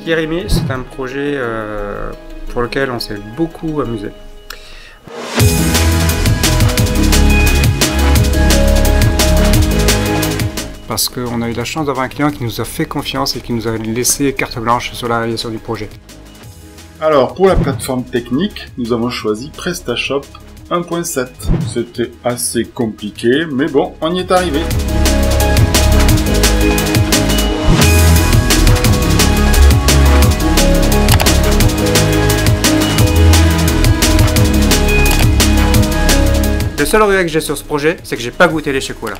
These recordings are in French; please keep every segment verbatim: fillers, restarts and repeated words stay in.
Jérémy, c'est un projet euh, pour lequel on s'est beaucoup amusé. Parce qu'on a eu la chance d'avoir un client qui nous a fait confiance et qui nous a laissé carte blanche sur la réalisation du projet. Alors, pour la plateforme technique, nous avons choisi PrestaShop un point sept. C'était assez compliqué, mais bon, on y est arrivé. Le seul regret que j'ai sur ce projet, c'est que j'ai pas goûté les chocolats.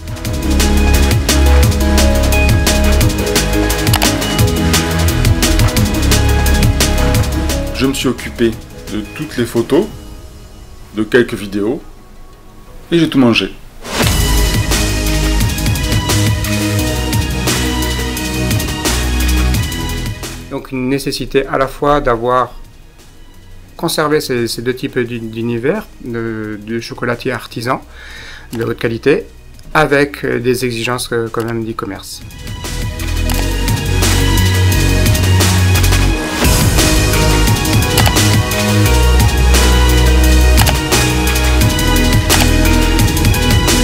Je me suis occupé de toutes les photos, de quelques vidéos, et j'ai tout mangé. Donc une nécessité à la fois d'avoir conservé ces, ces deux types d'univers, de, de chocolatier artisan de haute qualité, avec des exigences quand même d'e-commerce.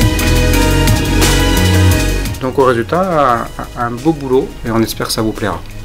Donc au résultat, un, un beau boulot et on espère que ça vous plaira.